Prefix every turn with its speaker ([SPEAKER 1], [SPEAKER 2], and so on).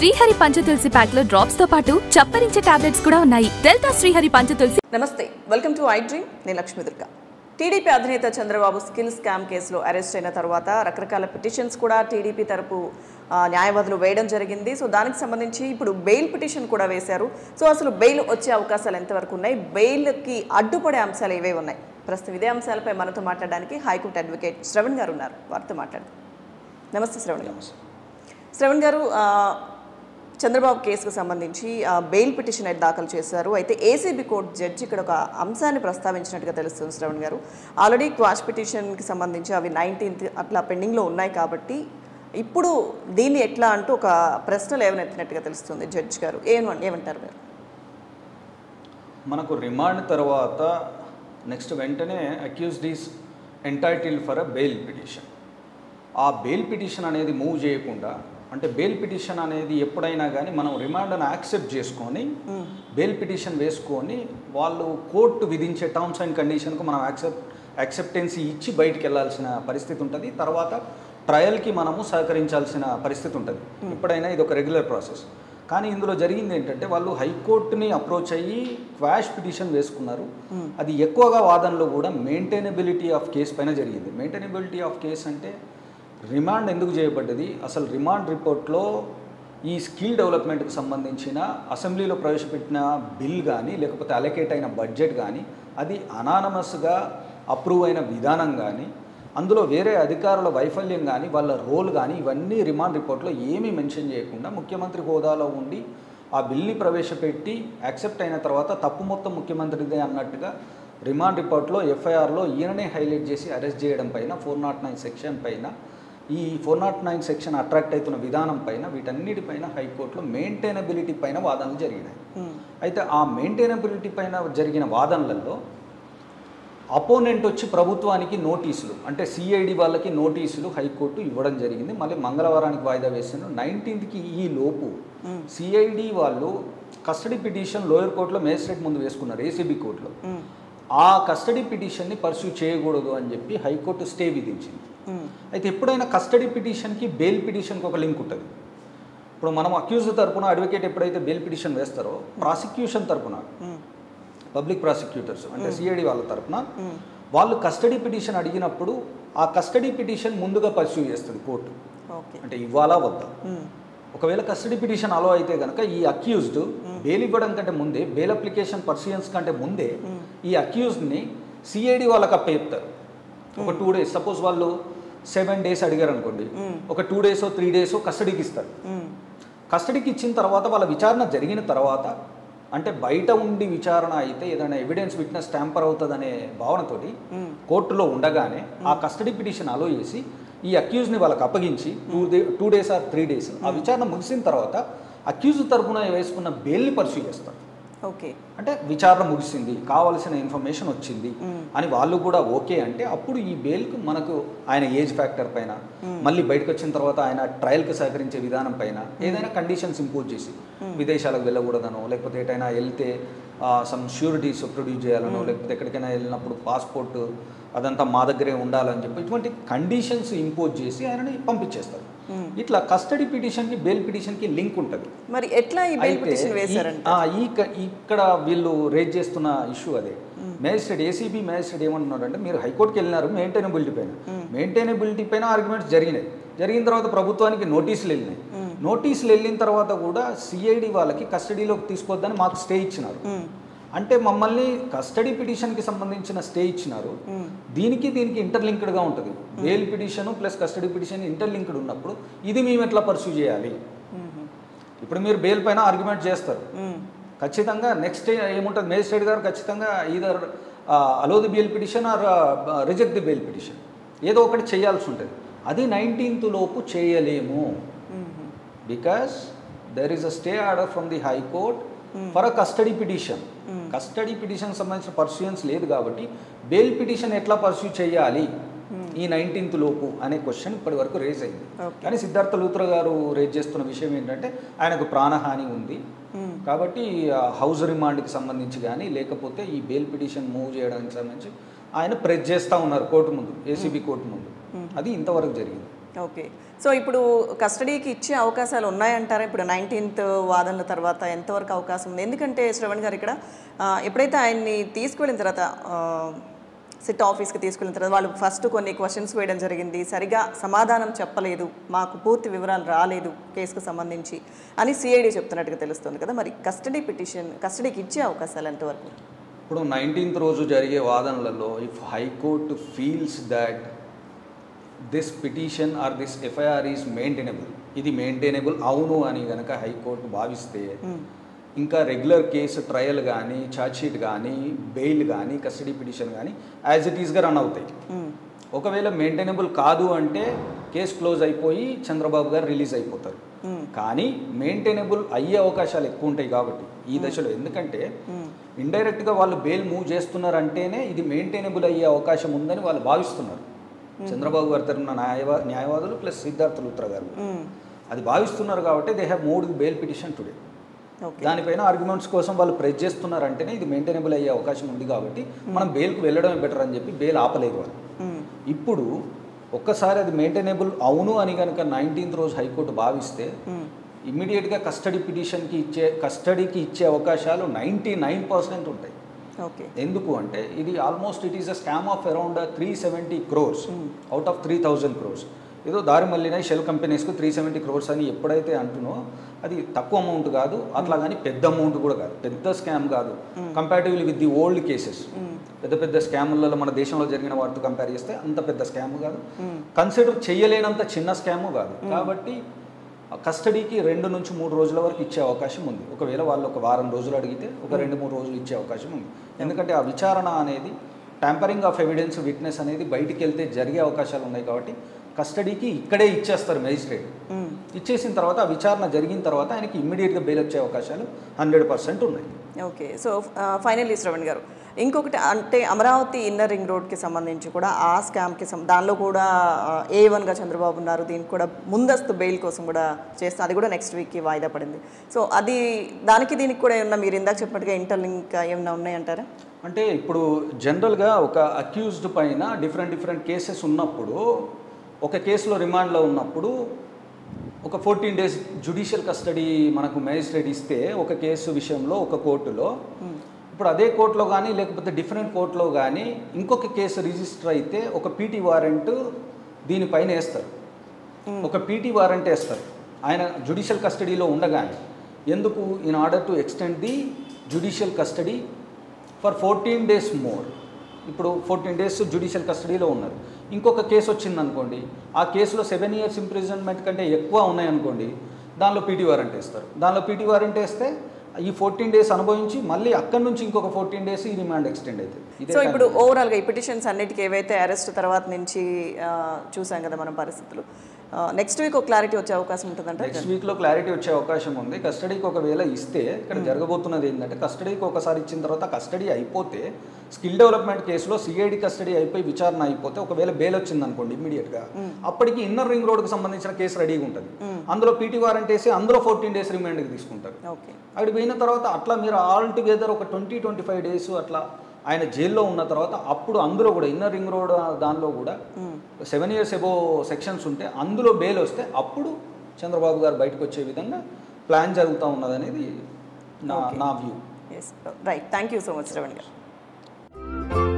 [SPEAKER 1] Srihari Panchatulasi pack లో drops తో పాటు చప్పరించే టాబ్లెట్స్ కూడా ఉన్నాయి. డెల్టా శ్రీహరి పంచతులసి.
[SPEAKER 2] నమస్తే, వెల్కమ్ టు ఐ డ్రీమ్. నేను లక్ష్మీ దుర్గా. టీడీపీ అధినేత చంద్రబాబు స్కిల్ స్కామ్ కేసులో అరెస్ట్ అయిన తర్వాత రకరకాల పిటిషన్స్ కూడా టీడీపీ తరపు న్యాయవాదులు వేయడం జరిగింది. సో దానికి సంబంధించి ఇప్పుడు బెయిల్ పిటిషన్ కూడా వేశారు. సో అసలు బెయిల్ వచ్చే అవకాశాలు ఎంతవరకు ఉన్నాయి, బెయిల్కి అడ్డుపడే అంశాలు ఏవే ఉన్నాయి, ప్రస్తుతం ఇదే అంశాలపై మనతో మాట్లాడడానికి హైకోర్టు అడ్వకేట్ శ్రవణ్ గారు ఉన్నారు. వారితో మాట్లాడదాం. నమస్తే శ్రవణ్ గారు. శ్రవణ్ గారు, చంద్రబాబు కేసుకు సంబంధించి బెయిల్ పిటిషన్ అయితే దాఖలు చేశారు. అయితే ఏసీబీ కోర్టు జడ్జి ఇక్కడ ఒక అంశాన్ని ప్రస్తావించినట్టుగా తెలుస్తుంది శ్రవణ్ గారు. ఆల్రెడీ క్వాష్ పిటిషన్కి సంబంధించి అవి 19th అట్లా పెండింగ్లో ఉన్నాయి కాబట్టి ఇప్పుడు దీన్ని ఎట్లా అంటూ ఒక ప్రశ్నలు ఏమనెత్తినట్టుగా తెలుస్తుంది జడ్జి గారు. ఏమంటారు మీరు?
[SPEAKER 3] మనకు రిమాండ్ తర్వాత నెక్స్ట్ వెంటనే accused is entitled for a bail petition. ఆ బెయిల్ పిటిషన్ అనేది మూవ్ చేయకుండా, అంటే బెయిల్ పిటిషన్ అనేది ఎప్పుడైనా కానీ మనం రిమాండ్ను యాక్సెప్ట్ చేసుకొని బెయిల్ పిటిషన్ వేసుకొని వాళ్ళు కోర్టు విధించే టర్మ్స్ అండ్ కండిషన్కు మనం యాక్సెప్టెన్సీ ఇచ్చి బయటికి వెళ్ళాల్సిన పరిస్థితి ఉంటుంది. తర్వాత ట్రయల్కి మనము సహకరించాల్సిన పరిస్థితి ఉంటుంది. ఎప్పుడైనా ఇది ఒక రెగ్యులర్ ప్రాసెస్. కానీ ఇందులో జరిగింది ఏంటంటే వాళ్ళు హైకోర్టుని అప్రోచ్ అయ్యి క్వాష్ పిటిషన్ వేసుకున్నారు. అది ఎక్కువగా వాదనలో కూడా మెయింటైనబిలిటీ ఆఫ్ కేసు పైన జరిగింది. మెయింటైనబిలిటీ ఆఫ్ కేసు అంటే రిమాండ్ ఎందుకు చేయబడ్డది, అసలు రిమాండ్ రిపోర్ట్లో ఈ స్కిల్ డెవలప్మెంట్కి సంబంధించిన అసెంబ్లీలో ప్రవేశపెట్టిన బిల్ కానీ లేకపోతే అలొకేట్ అయిన బడ్జెట్ కానీ అది అనానమస్గా అప్రూవ్ అయిన విధానం కానీ అందులో వేరే అధికారుల వైఫల్యం కానీ వాళ్ళ రోల్ కానీ ఇవన్నీ రిమాండ్ రిపోర్ట్లో ఏమీ మెన్షన్ చేయకుండా ముఖ్యమంత్రి హోదాలో ఉండి ఆ బిల్ని ప్రవేశపెట్టి యాక్సెప్ట్ అయిన తర్వాత తప్పు మొత్తం ముఖ్యమంత్రిదే అన్నట్టుగా రిమాండ్ రిపోర్ట్లో ఎఫ్ఐఆర్లో ఈయననే హైలైట్ చేసి అరెస్ట్ చేయడం పైన 409 సెక్షన్ పైన ఈ 409 సెక్షన్ అట్రాక్ట్ అవుతున్న విధానం పైన వీటన్నిటిపైన హైకోర్టులో మెయింటైనబిలిటీ పైన వాదనలు జరిగినాయి. అయితే ఆ మెయింటైనబిలిటీ పైన జరిగిన వాదనలలో అపోనెంట్ వచ్చి ప్రభుత్వానికి నోటీసులు, అంటే సిఐడి వాళ్ళకి నోటీసులు హైకోర్టు ఇవ్వడం జరిగింది. మళ్ళీ మంగళవారానికి వాయిదా వేసిన 19th ఈ లోపు సిఐడి వాళ్ళు కస్టడీ పిటిషన్ లోయర్ కోర్టులో మేజిస్ట్రేట్ ముందు వేసుకున్నారు, ఏసీబీ కోర్టులో. ఆ కస్టడీ పిటిషన్ని పర్సూ చేయకూడదు అని చెప్పి హైకోర్టు స్టే విధించింది. అయితే ఎప్పుడైనా కస్టడీ పిటిషన్కి బెయిల్ పిటిషన్కి ఒక లింక్ ఉంటుంది. ఇప్పుడు మనం అక్యూజ్డ్ తరపున అడ్వకేట్ ఎప్పుడైతే బెయిల్ పిటిషన్ వేస్తారో ప్రాసిక్యూషన్ తరపున పబ్లిక్ ప్రాసిక్యూటర్స్ అంటే సిఐడి వాళ్ళ తరపున వాళ్ళు కస్టడీ పిటిషన్ అడిగినప్పుడు ఆ కస్టడీ పిటిషన్ ముందుగా పర్సూ చేస్తుంది కోర్టు, అంటే ఇవ్వాలా వద్దా. ఒకవేళ కస్టడీ పిటిషన్ అలో అయితే కనుక ఈ అక్యూజ్డ్ బెయిల్ ఇవ్వడం కంటే ముందే, బెయిల్ అప్లికేషన్ పర్సూయన్స్ కంటే ముందే ఈ అక్యూజ్డ్ని సిఐడి వాళ్ళకి అప్పచెప్తారు. ఒక 2 days, సపోజ్ వాళ్ళు 7 days అడిగారు అనుకోండి, ఒక 2 days 3 days కస్టడీకి ఇస్తారు. కస్టడీకి ఇచ్చిన తర్వాత వాళ్ళ విచారణ జరిగిన తర్వాత, అంటే బయట ఉండి విచారణ అయితే ఏదైనా ఎవిడెన్స్ విట్నెస్ ట్యాంపర్ అవుతుందనే భావనతోటి కోర్టులో ఉండగానే ఆ కస్టడీ పిటిషన్ అలో చేసి ఈ అక్యూజ్ని వాళ్ళకి అప్పగించి 2 days or 3 days ఆ విచారణ ముగిసిన తర్వాత అక్యూజ్ తరపున వేసుకున్న బెయిల్ని పర్సూ చేస్తారు.
[SPEAKER 2] ఓకే, అంటే
[SPEAKER 3] విచారణ ముగిసింది, కావాల్సిన ఇన్ఫర్మేషన్ వచ్చింది అని వాళ్ళు కూడా ఓకే అంటే అప్పుడు ఈ బెయిల్కు మనకు ఆయన ఏజ్ ఫ్యాక్టర్ పైన, మళ్ళీ బయటకు వచ్చిన తర్వాత ఆయన ట్రయల్కి సహకరించే విధానం పైన ఏదైనా కండిషన్స్ ఇంపోజ్ చేసి విదేశాలకు వెళ్ళకూడదనో, లేకపోతే ఎటైనా వెళ్తే సమ్ ష్యూరిటీస్ ప్రొడ్యూస్ చేయాలనో, లేకపోతే ఎక్కడికైనా వెళ్ళినప్పుడు పాస్పోర్ట్ అదంతా మా దగ్గరే ఉండాలని చెప్పి ఇటువంటి కండిషన్స్ ఇంపోజ్ చేసి ఆయనని పంపించేస్తారు. ఇట్లా కస్టడీ పిటిషన్కి బెయిల్ పిటిషన్కి లింక్ ఉంటుంది.
[SPEAKER 2] మరి ఎట్లా ఈ బెయిల్ పిటిషన్ వేశారంటే
[SPEAKER 3] ఇక్కడ వీళ్ళు రేజ్ చేస్తున్న ఇష్యూ అదే. మేజిస్ట్రేట్, ఏసీబీ మేజిస్ట్రేట్ ఏమంటున్నారంటే మీరు హైకోర్టుకి వెళ్ళినారు మెయింటైనబిలిటీ పైన ఆర్గ్యుమెంట్స్ జరిగిన తర్వాత ప్రభుత్వానికి నోటీసులు వెళ్ళిన తర్వాత కూడా సిఐడి వాళ్ళకి కస్టడీలోకి తీసుకోవద్దని మాకు స్టే ఇచ్చినారు. అంటే మమ్మల్ని కస్టడీ పిటిషన్కి సంబంధించిన స్టే ఇచ్చినారు. దీనికి ఇంటర్లింక్డ్గా ఉంటుంది. Bail petition plus custody petition interlinked ఉన్నప్పుడు ఇది మేము ఎట్లా పర్సూ చేయాలి. ఇప్పుడు మీరు బెయిల్ పైన ఆర్గ్యుమెంట్ చేస్తారు, ఖచ్చితంగా నెక్స్ట్ ఏముంటుంది, మేజిస్ట్రేట్ గారు ఖచ్చితంగా either allow the bail petition or reject the bail petition ఏదో ఒకటి చేయాల్సి ఉంటుంది. అది 19th లోపు చేయలేము. Because there is a stay order from the high court for a custody petition. Custody petition సంబంధించిన పర్సూయన్స్ లేదు కాబట్టి బెయిల్ పిటిషన్ ఎట్లా పర్సూ చేయాలి ఈ 19th లోపు అనే క్వశ్చన్ ఇప్పటి వరకు రేజ్ అయింది. కానీ సిద్ధార్థ లూత్రా గారు రేజ్ చేస్తున్న విషయం ఏంటంటే ఆయనకు ప్రాణహాని ఉంది కాబట్టి హౌస్ రిమాండ్కి సంబంధించి కానీ లేకపోతే ఈ బెయిల్ పిటిషన్ మూవ్ చేయడానికి సంబంధించి ఆయన ప్రెస్ చేస్తూ ఉన్నారు కోర్టు ముందు, ఏసీబీ కోర్టు ముందు. అది ఇంతవరకు జరిగింది.
[SPEAKER 2] ఓకే. సో ఇప్పుడు కస్టడీకి ఇచ్చే అవకాశాలు ఉన్నాయంటారా? ఇప్పుడు 19th వాదనల తర్వాత ఎంతవరకు అవకాశం ఉంది? ఎందుకంటే శ్రవణ్ గారు ఇక్కడ ఎప్పుడైతే ఆయన్ని తీసుకువెళ్ళిన తర్వాత సిట్ ఆఫీస్కి తీసుకెళ్ళిన తర్వాత వాళ్ళు ఫస్ట్ కొన్ని క్వశ్చన్స్ వేయడం జరిగింది, సరిగా సమాధానం చెప్పలేదు, మాకు పూర్తి వివరాలు రాలేదు కేసుకు సంబంధించి అని సిఐడి చెప్తున్నట్టుగా తెలుస్తుంది కదా. మరి కస్టడీకి ఇచ్చే అవకాశాలు ఎంతవరకు?
[SPEAKER 3] ఇప్పుడు 19th రోజు జరిగే వాదనలలో if high court feels that this petition or this FIR is maintainable, ఇది మెయింటైనబుల్ అవును అని కనుక హైకోర్టు భావిస్తే ఇంకా రెగ్యులర్ కేసు ట్రయల్ కానీ, ఛార్జ్షీట్ కానీ, బెయిల్ కానీ, కస్టడీ పిటిషన్ కానీ యాజ్ ఇట్ ఈస్గా రన్ అవుతాయి. ఒకవేళ మెయింటైనబుల్ కాదు అంటే కేసు క్లోజ్ అయిపోయి చంద్రబాబు గారు రిలీజ్ అయిపోతారు. కానీ మెయింటైనబుల్ అయ్యే అవకాశాలు ఎక్కువ ఉంటాయి కాబట్టి ఈ దశలో, ఎందుకంటే ఇండైరెక్ట్గా వాళ్ళు బెయిల్ మూవ్ చేస్తున్నారంటేనే ఇది మెయింటైనబుల్ అయ్యే అవకాశం ఉందని వాళ్ళు భావిస్తున్నారు. చంద్రబాబు గారి తరఫున న్యాయవాదులు ప్లస్ సిద్ధార్థ లూత్రా గారు అది భావిస్తున్నారు కాబట్టి they have moved bail petition today. దానిపైన ఆర్గ్యుమెంట్స్ కోసం వాళ్ళు ప్రెస్ చేస్తున్నారంటేనే ఇది మెయింటైనబుల్ అయ్యే అవకాశం ఉంది కాబట్టి మనం బెయిల్కి వెళ్ళడమే బెటర్ అని చెప్పి బెయిల్ ఆపలేదు వాళ్ళు. ఇప్పుడు ఒక్కసారి అది మెయింటైనబుల్ అవును అని కనుక 19th రోజు హైకోర్టు భావిస్తే ఇమ్మీడియట్గా కస్టడీకి ఇచ్చే అవకాశాలు 99% ఉంటాయి. ఎందుకు అంటే ఇది almost it is a scam of around 370 crores out of 3000 crores. ఏదో దారి మళ్ళీనా షెల్ కంపెనీస్కు 370 crores అని ఎప్పుడైతే అంటున్నో అది తక్కువ అమౌంట్ కాదు, అట్లా కానీ పెద్ద అమౌంట్ కూడా కాదు, పెద్ద స్కామ్ కాదు comparatively with the old cases. పెద్ద స్కాములలో మన దేశంలో జరిగిన వాటితో కంపేర్ చేస్తే అంత పెద్ద స్కామ్ కాదు, కన్సిడర్ చేయలేనంత చిన్న స్కాము కాదు. కాబట్టి కస్టడీకి 2 నుంచి 3 రోజుల వరకు ఇచ్చే అవకాశం ఉంది. ఒకవేళ వాళ్ళు ఒక వారం రోజులు అడిగితే ఒక 2-3 రోజులు ఇచ్చే అవకాశం ఉంది. ఎందుకంటే ఆ విచారణ అనేది ట్యాంపరింగ్ ఆఫ్ ఎవిడెన్స్, విట్నెస్ అనేది బయటికి వెళ్తే జరిగే అవకాశాలు ఉన్నాయి కాబట్టి కస్టడీకి ఇక్కడే ఇచ్చేస్తారు మేజిస్ట్రేట్. ఇచ్చేసిన తర్వాత ఆ విచారణ జరిగిన తర్వాత ఆయనకి ఇమ్మీడియట్గా బెయిల్ వచ్చే అవకాశాలు 100% ఉన్నాయి.
[SPEAKER 2] ఓకే. సో ఫైనల్లీ శ్రవణ్ గారు, ఇంకొకటి అంటే అమరావతి ఇన్నర్ రింగ్ రోడ్కి సంబంధించి కూడా ఆ స్కామ్కి దానిలో కూడా A1గా చంద్రబాబు ఉన్నారు, దీనికి కూడా ముందస్తు బెయిల్ కోసం కూడా చేస్తాం, అది కూడా నెక్స్ట్ వీక్కి వాయిదా పడింది. సో అది దీనికి కూడా ఏమన్నా మీరు ఇందాక చెప్పినట్టుగా ఇంటర్లింక్ ఏమన్నా ఉన్నాయంటారా?
[SPEAKER 3] అంటే ఇప్పుడు జనరల్గా ఒక అక్యూజ్డ్ పైన డిఫరెంట్ కేసెస్ ఉన్నప్పుడు, ఒక కేసులో రిమాండ్లో ఉన్నప్పుడు ఒక 14 days జ్యుడిషియల్ కస్టడీ మనకు మేజిస్ట్రేట్ ఇస్తే ఒక కేసు విషయంలో ఒక కోర్టులో, ఇప్పుడు అదే కోర్టులో కానీ లేకపోతే డిఫరెంట్ కోర్టులో కానీ ఇంకొక కేసు రిజిస్టర్ అయితే ఒక పీటీ వారెంట్ దీనిపైన వేస్తారు. ఒక పీటీ వారెంట్ వేస్తారు ఆయన జ్యుడిషియల్ కస్టడీలో ఉండగానే. ఎందుకు? In order to extend the judicial custody for 14 days more. ఇప్పుడు 14 days జ్యుడిషియల్ కస్టడీలో ఉన్నారు. ఇంకొక కేసు వచ్చిందనుకోండి, ఆ కేసులో 7 years ఇంప్రిజన్మెంట్ కంటే ఎక్కువ ఉన్నాయనుకోండి, దానిలో పీటీ వారెంట్ వేస్తారు. దానిలో పీటీ వారెంట్ వేస్తే ఈ 14 days అనుభవించి మళ్ళీ అక్కడి నుంచి ఇంకొక 14 days ఈ రిమాండ్ ఎక్స్టెండ్ అవుతుంది.
[SPEAKER 2] సో ఇప్పుడు ఓవరాల్గా ఈ పిటిషన్స్ అన్నిటికీ ఏవైతే అరెస్ట్ తర్వాత నుంచి చూసాం కదా మనం పరిస్థితులు, నెక్స్ట్ వీక్ ఒక క్లారిటీ వచ్చే అవకాశం ఉంటుందంటే?
[SPEAKER 3] నెక్స్ట్ వీక్లో క్లారిటీ వచ్చే అవకాశం ఉంది. కస్టడీకి ఒకవేళ ఇస్తే ఇక్కడ జరగబోతున్నది ఏంటంటే, కస్టడీకి ఒకసారి ఇచ్చిన తర్వాత కస్టడీ అయిపోతే స్కిల్ డెవలప్మెంట్ కేసులో సిఐడి కస్టడీ అయిపోయి విచారణ అయిపోతే ఒకవేళ బెయిల్ వచ్చింది అనుకోండి ఇమ్మీడియట్గా, అప్పటికి ఇన్నర్ రింగ్ రోడ్కి సంబంధించిన కేసు రెడీగా ఉంటుంది. అందులో పీటీ వారెంట్ వేసి అందులో 14 days రిమాండ్కి తీసుకుంటారు. అక్కడికి పోయిన తర్వాత అట్లా మీరు ఆల్ టుగెదర్ ఒక 20-25 days అట్లా ఆయన జైల్లో ఉన్న తర్వాత అప్పుడు అందులో కూడా ఇన్నర్ రింగ్ రోడ్ దానిలో కూడా 7 years అబోవ్ సెక్షన్స్ ఉంటే అందులో బెయిల్ వస్తే అప్పుడు చంద్రబాబు గారు బయటకు వచ్చే విధంగా ప్లాన్ జరుగుతూ ఉన్నదనేది నా view.
[SPEAKER 2] Right. Thank you so much Shravan గారు.